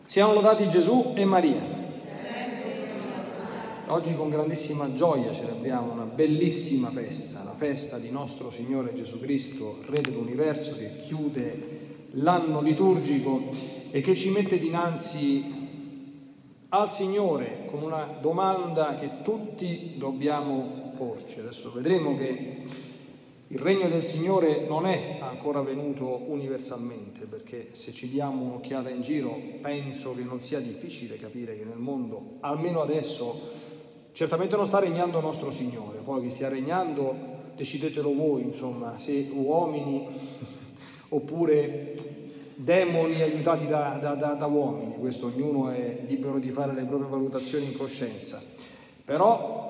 Siano lodati Gesù e Maria. Oggi con grandissima gioia celebriamo una bellissima festa, la festa di nostro Signore Gesù Cristo, Re dell'Universo, che chiude l'anno liturgico e che ci mette dinanzi al Signore con una domanda che tutti dobbiamo porci. Adesso vedremo che il regno del Signore non è ancora venuto universalmente, perché se ci diamo un'occhiata in giro penso che non sia difficile capire che nel mondo, almeno adesso, certamente non sta regnando nostro Signore. Poi chi stia regnando decidetelo voi, insomma, se uomini oppure demoni aiutati da uomini. Questo ognuno è libero di fare le proprie valutazioni in coscienza. Però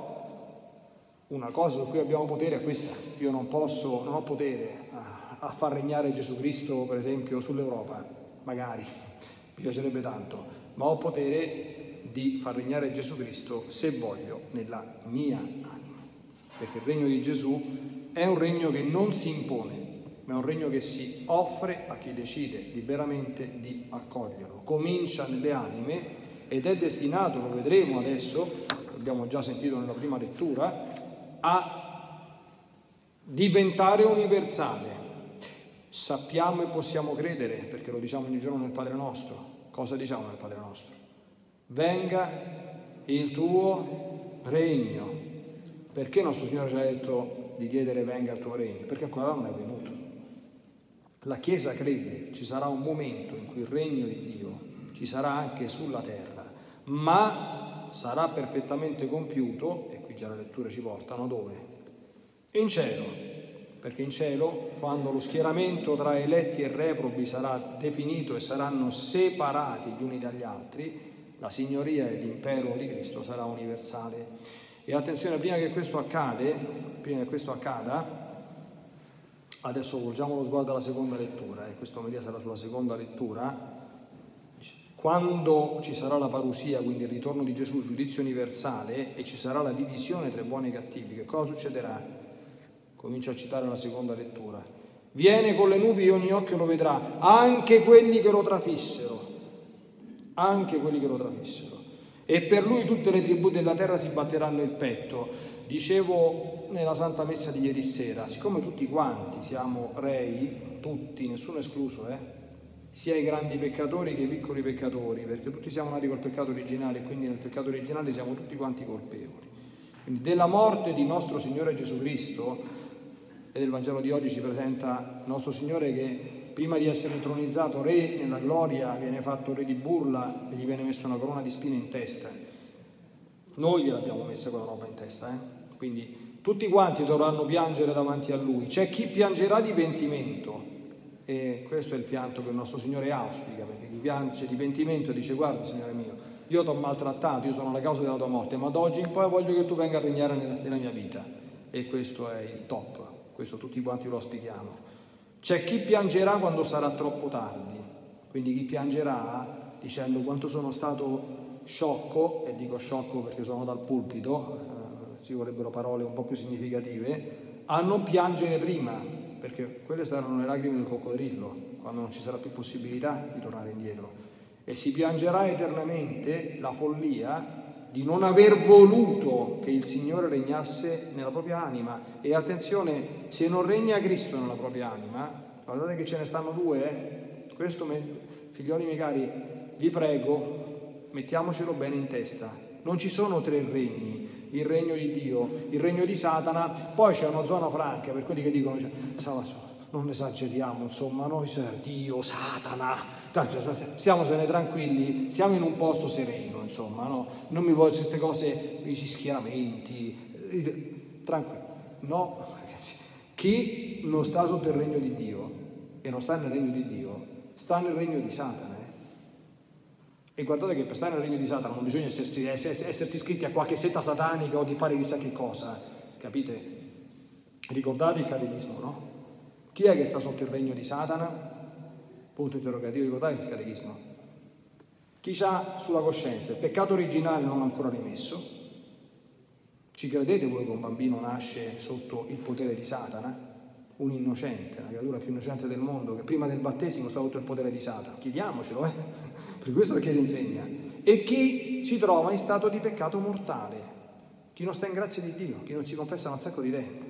una cosa su cui abbiamo potere è questa: io non ho potere a far regnare Gesù Cristo, per esempio, sull'Europa, magari, mi piacerebbe tanto, ma ho potere di far regnare Gesù Cristo, se voglio, nella mia anima. Perché il regno di Gesù è un regno che non si impone, ma è un regno che si offre a chi decide liberamente di accoglierlo. Comincia nelle anime ed è destinato, lo vedremo adesso, l'abbiamo già sentito nella prima lettura, a diventare universale. Sappiamo e possiamo credere, perché lo diciamo ogni giorno nel Padre Nostro. Cosa diciamo nel Padre Nostro? Venga il tuo regno. Perché nostro Signore ci ha detto di chiedere venga il tuo regno? Perché ancora non è venuto. La Chiesa crede che ci sarà un momento in cui il regno di Dio ci sarà anche sulla terra, ma sarà perfettamente compiuto, e qui già le letture ci portano, dove? In cielo, perché in cielo, quando lo schieramento tra eletti e reprobi sarà definito e saranno separati gli uni dagli altri, la signoria e l'impero di Cristo sarà universale. E attenzione, prima che questo accada, adesso volgiamo lo sguardo alla seconda lettura, questa omelia sarà sulla seconda lettura. Quando ci sarà la parusia, quindi il ritorno di Gesù, il giudizio universale, e ci sarà la divisione tra i buoni e i cattivi, che cosa succederà? Comincio a citare la seconda lettura. Viene con le nubi e ogni occhio lo vedrà, anche quelli che lo trafissero. Anche quelli che lo trafissero. E per lui tutte le tribù della terra si batteranno il petto. Dicevo nella Santa Messa di ieri sera, siccome tutti quanti siamo rei, tutti, nessuno escluso, sia i grandi peccatori che i piccoli peccatori, perché tutti siamo nati col peccato originale e quindi nel peccato originale siamo tutti quanti colpevoli. Quindi della morte di nostro Signore Gesù Cristo, e nel Vangelo di oggi ci presenta nostro Signore che prima di essere intronizzato re nella gloria viene fatto re di burla e gli viene messa una corona di spine in testa. Noi gliel'abbiamo messa quella roba in testa, Quindi tutti quanti dovranno piangere davanti a Lui. C'è chi piangerà di pentimento, e questo è il pianto che il nostro Signore auspica, perché chi piange di pentimento dice: guarda Signore mio, io ti ho maltrattato, io sono la causa della tua morte, ma da oggi in poi voglio che tu venga a regnare nella mia vita. E questo è il top, questo tutti quanti lo auspichiamo. C'è chi piangerà quando sarà troppo tardi, quindi chi piangerà dicendo quanto sono stato sciocco, e dico sciocco perché sono dal pulpito, ci vorrebbero parole un po' più significative, a non piangere prima, perché quelle saranno le lacrime del coccodrillo, quando non ci sarà più possibilità di tornare indietro. E si piangerà eternamente la follia di non aver voluto che il Signore regnasse nella propria anima. E attenzione, se non regna Cristo nella propria anima, guardate che ce ne stanno due, questo, figlioli miei cari, vi prego, mettiamocelo bene in testa. Non ci sono tre regni: il regno di Dio, il regno di Satana, poi c'è una zona franca per quelli che dicono non esageriamo, insomma, noi Dio, Satana, stiamosene tranquilli, siamo in un posto sereno, insomma, no? Non mi voglio queste cose, questi schieramenti, tranquillo. No, ragazzi, chi non sta sotto il regno di Dio e non sta nel regno di Dio, sta nel regno di Satana. E guardate che per stare nel regno di Satana non bisogna essersi iscritti a qualche setta satanica o di fare chissà che cosa, capite? Ricordate il catechismo, no? Chi è che sta sotto il regno di Satana? Punto interrogativo, ricordate il catechismo? Chi c'ha sulla coscienza il peccato originale non ancora rimesso? Ci credete voi che un bambino nasce sotto il potere di Satana? un innocente, la creatura più innocente del mondo, che prima del battesimo sta sotto il potere di Satana, chiediamocelo, per questo la Chiesa insegna, e chi si trova in stato di peccato mortale, chi non sta in grazia di Dio, chi non si confessa da un sacco di tempo.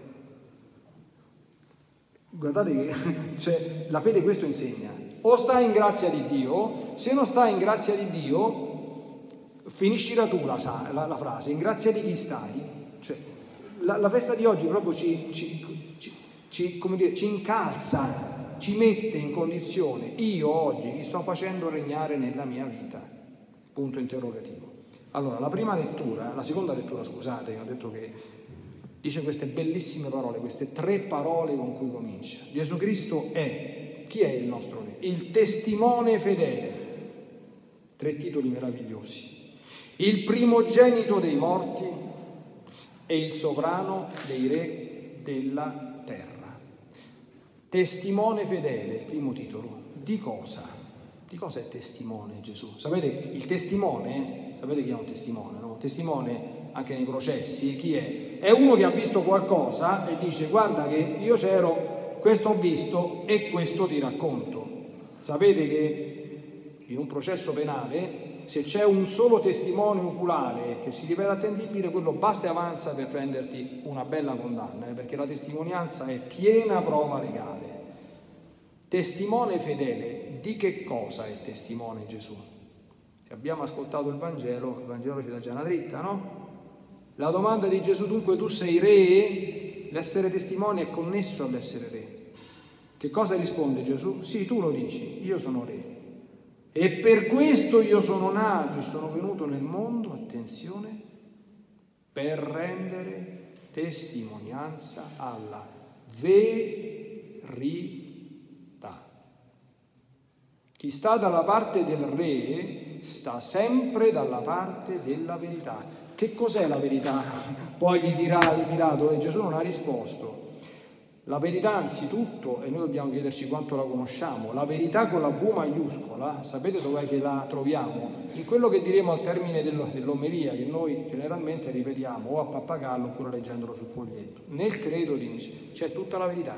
Guardate che cioè, la fede questo insegna: o stai in grazia di Dio, se non stai in grazia di Dio, finisci la tua la frase, in grazia di chi stai? Cioè, la festa di oggi proprio come dire, ci incalza, ci mette in condizione: io oggi chi sto facendo regnare nella mia vita? Punto interrogativo. Allora, la seconda lettura, scusate, ho detto che dice queste bellissime parole, queste 3 parole con cui comincia. Gesù Cristo è, chi è il nostro Re? Il testimone fedele, 3 titoli meravigliosi, il primogenito dei morti e il sovrano dei re della terra. Testimone fedele, primo titolo. Di cosa? Di cosa è testimone Gesù? Sapete, il testimone, sapete chi è un testimone, no? Testimone anche nei processi, chi è? È uno che ha visto qualcosa e dice: guarda che io c'ero, questo ho visto e questo ti racconto. Sapete che in un processo penale, se c'è un solo testimone oculare che si rivela attendibile, quello basta e avanza per prenderti una bella condanna, perché la testimonianza è piena prova legale. Testimone fedele, di che cosa è testimone Gesù? Se abbiamo ascoltato il Vangelo ci dà già una dritta, no? La domanda di Gesù: dunque tu sei re? L'essere testimone è connesso all'essere re. Che cosa risponde Gesù? Sì, tu lo dici, io sono re. E per questo io sono nato e sono venuto nel mondo, attenzione, per rendere testimonianza alla verità. Chi sta dalla parte del re sta sempre dalla parte della verità. Che cos'è la verità? Poi gli dirà Pilato, e Gesù non ha risposto. La verità anzitutto, e noi dobbiamo chiederci quanto la conosciamo, la verità con la V maiuscola, sapete dov'è che la troviamo? In quello che diremo al termine dell'omelia, che noi generalmente ripetiamo o a pappagallo oppure leggendolo sul foglietto. Nel credo di Nicea c'è tutta la verità.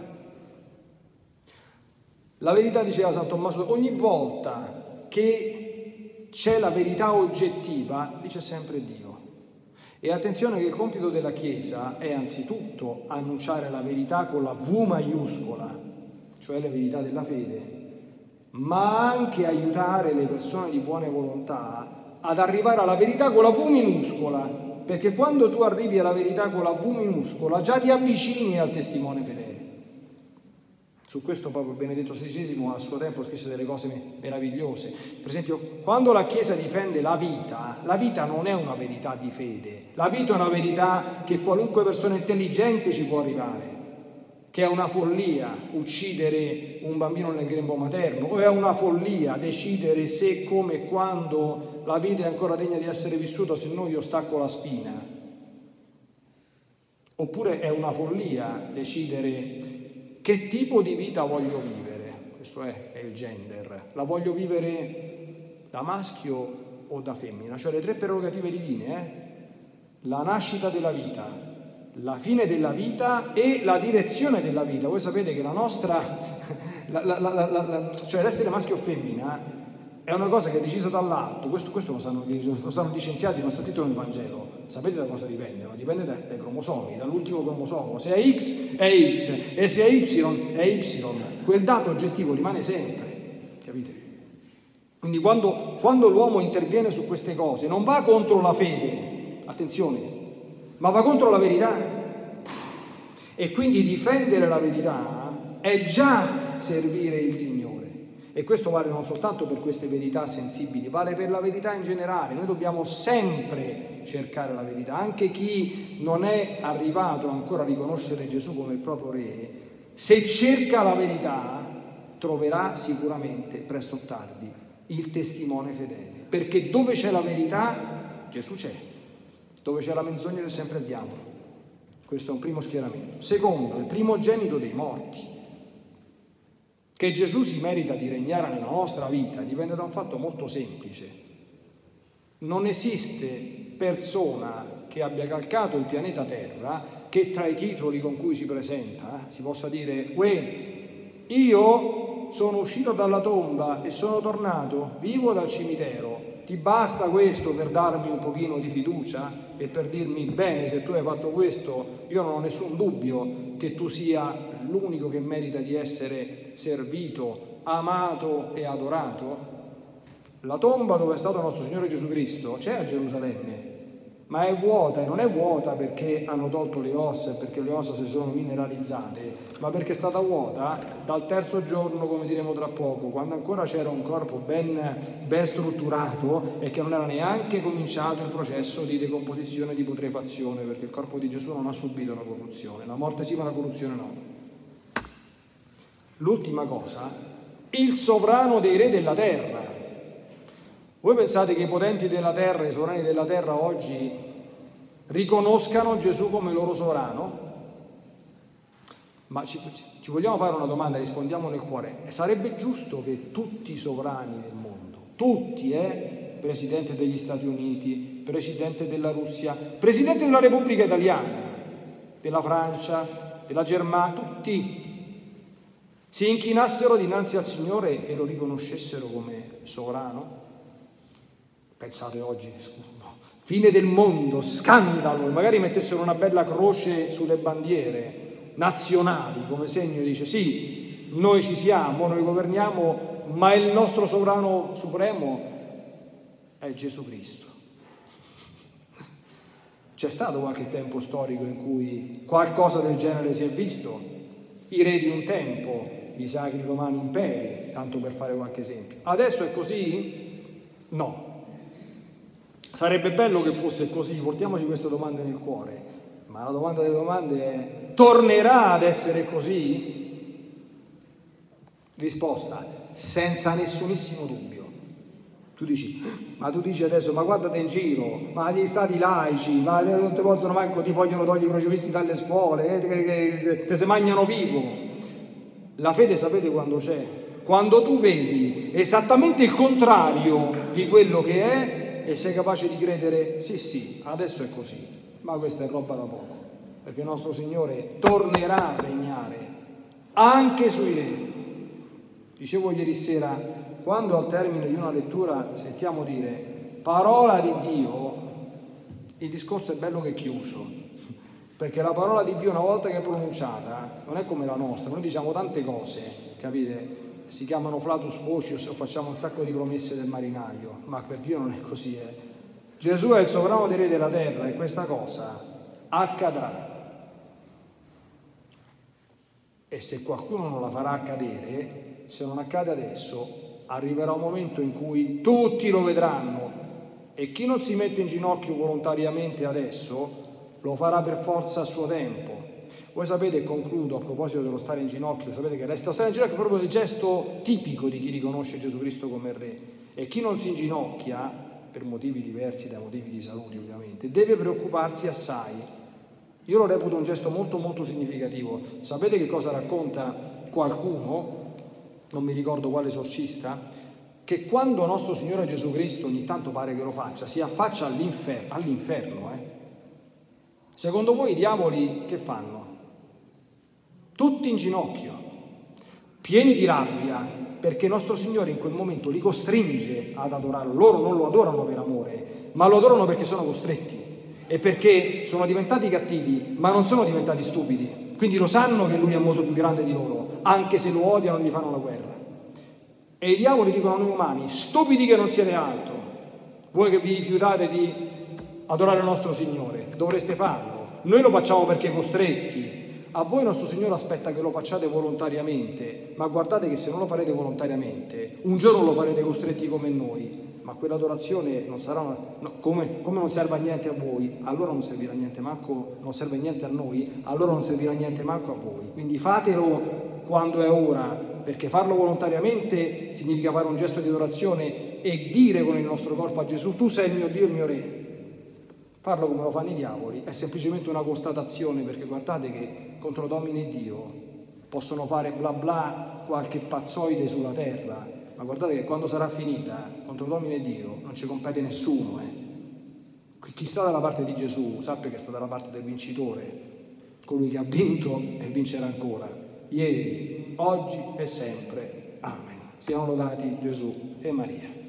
La verità, diceva San Tommaso, ogni volta che c'è la verità oggettiva, lì c'è sempre Dio. E attenzione che il compito della Chiesa è anzitutto annunciare la verità con la V maiuscola, cioè la verità della fede, ma anche aiutare le persone di buona volontà ad arrivare alla verità con la V minuscola, perché quando tu arrivi alla verità con la V minuscola già ti avvicini al testimone fedele. Su questo proprio Benedetto XVI a suo tempo scrisse delle cose meravigliose. Per esempio, quando la Chiesa difende la vita non è una verità di fede. La vita è una verità che qualunque persona intelligente ci può arrivare, che è una follia uccidere un bambino nel grembo materno, o è una follia decidere se, come e quando la vita è ancora degna di essere vissuta, se no io stacco la spina. Oppure è una follia decidere che tipo di vita voglio vivere? Questo è il gender. La voglio vivere da maschio o da femmina? Cioè le 3 prerogative divine, la nascita della vita, la fine della vita e la direzione della vita. Voi sapete che la nostra, cioè l'essere maschio o femmina, è una cosa che è decisa dall'alto. Questo lo sanno gli scienziati, non sta scritto nel Vangelo. Sapete da cosa dipende? No? Dipende dai cromosomi, dall'ultimo cromosomo. Se è X è X e se è Y è Y. Quel dato oggettivo rimane sempre, capite? Quindi quando l'uomo interviene su queste cose non va contro la fede, attenzione, ma va contro la verità. E quindi difendere la verità è già servire il Signore. E questo vale non soltanto per queste verità sensibili, vale per la verità in generale. Noi dobbiamo sempre cercare la verità. Anche chi non è arrivato ancora a riconoscere Gesù come il proprio Re, se cerca la verità, troverà sicuramente, presto o tardi, il testimone fedele. Perché dove c'è la verità, Gesù c'è. Dove c'è la menzogna c'è sempre il diavolo. Questo è un primo schieramento. Secondo, il primogenito dei morti. Che Gesù si merita di regnare nella nostra vita dipende da un fatto molto semplice. Non esiste persona che abbia calcato il pianeta Terra, che tra i titoli con cui si presenta si possa dire: uè, io sono uscito dalla tomba e sono tornato vivo dal cimitero, ti basta questo per darmi un pochino di fiducia e per dirmi: bene, se tu hai fatto questo io non ho nessun dubbio che tu sia l'unico che merita di essere servito, amato e adorato? La tomba dove è stato nostro Signore Gesù Cristo c'è a Gerusalemme, ma è vuota, e non è vuota perché hanno tolto le ossa e perché le ossa si sono mineralizzate, ma perché è stata vuota dal terzo giorno, come diremo tra poco, quando ancora c'era un corpo ben strutturato e che non era neanche cominciato il processo di decomposizione e di putrefazione, perché il corpo di Gesù non ha subito la corruzione, la morte sì ma la corruzione no. L'ultima cosa, il sovrano dei re della terra. Voi pensate che i potenti della terra, i sovrani della terra oggi riconoscano Gesù come loro sovrano? Ma ci vogliamo fare una domanda, rispondiamo nel cuore. Sarebbe giusto che tutti i sovrani del mondo, tutti, Presidente degli Stati Uniti, Presidente della Russia, Presidente della Repubblica Italiana, della Francia, della Germania, tutti si inchinassero dinanzi al Signore e lo riconoscessero come sovrano? Pensate oggi, fine del mondo, scandalo, e magari mettessero una bella croce sulle bandiere nazionali come segno, dice sì, noi ci siamo, noi governiamo, ma il nostro sovrano supremo è Gesù Cristo. C'è stato qualche tempo storico in cui qualcosa del genere si è visto, i re di un tempo, i sacri romani imperi, tanto per fare qualche esempio. Adesso è così? No. Sarebbe bello che fosse così, portiamoci queste domande nel cuore, ma la domanda delle domande è: tornerà ad essere così? Risposta: senza nessunissimo dubbio. Tu dici, ma tu dici adesso, ma guardate in giro, ma gli stati laici, ma non ti possono manco, ti vogliono togliere i crocifissi dalle scuole, che si mangiano vivo. La fede sapete quando c'è? Quando tu vedi esattamente il contrario di quello che è e sei capace di credere, sì, adesso è così, ma questa è roba da poco, perché il nostro Signore tornerà a regnare anche sui re. Dicevo ieri sera, quando al termine di una lettura sentiamo dire parola di Dio, il discorso è bello che è chiuso, perché la parola di Dio una volta che è pronunciata non è come la nostra, noi diciamo tante cose, capite? Si chiamano flatus vocius o facciamo un sacco di promesse del marinaio, ma per Dio non è così. Gesù è il sovrano dei re della terra e questa cosa accadrà. E se qualcuno non la farà accadere, se non accade adesso, arriverà un momento in cui tutti lo vedranno e chi non si mette in ginocchio volontariamente adesso lo farà per forza a suo tempo. Voi sapete, e concludo a proposito dello stare in ginocchio, sapete che lo stare in ginocchio è proprio il gesto tipico di chi riconosce Gesù Cristo come Re. E chi non si inginocchia, per motivi diversi da motivi di salute ovviamente, deve preoccuparsi assai. Io lo reputo un gesto molto molto significativo. Sapete che cosa racconta qualcuno, non mi ricordo quale esorcista, che quando nostro Signore Gesù Cristo, ogni tanto pare che lo faccia, si affaccia all'inferno. Secondo voi i diavoli che fanno? Tutti in ginocchio, pieni di rabbia, perché nostro Signore in quel momento li costringe ad adorarlo. Loro non lo adorano per amore, ma lo adorano perché sono costretti e perché sono diventati cattivi, ma non sono diventati stupidi. Quindi lo sanno che Lui è molto più grande di loro, anche se lo odiano e gli fanno la guerra. E i diavoli dicono a noi umani: stupidi che non siete altro, voi che vi rifiutate di adorare il nostro Signore, dovreste farlo. Noi lo facciamo perché costretti. A voi nostro Signore aspetta che lo facciate volontariamente, ma guardate che se non lo farete volontariamente, un giorno lo farete costretti come noi, ma quell'adorazione non sarà come non serve a niente a voi, allora non servirà niente manco, non serve niente a noi, allora non servirà niente manco a voi. Quindi fatelo quando è ora, perché farlo volontariamente significa fare un gesto di adorazione e dire con il nostro corpo a Gesù: tu sei il mio Dio, il mio Re. Farlo come lo fanno i diavoli è semplicemente una constatazione, perché guardate che contro Domine Dio possono fare bla bla qualche pazzoide sulla terra, ma guardate che quando sarà finita contro Domine Dio non ci compete nessuno. Chi sta dalla parte di Gesù sappia che sta dalla parte del vincitore, colui che ha vinto e vincerà ancora, ieri, oggi e sempre. Amen. Siano lodati Gesù e Maria.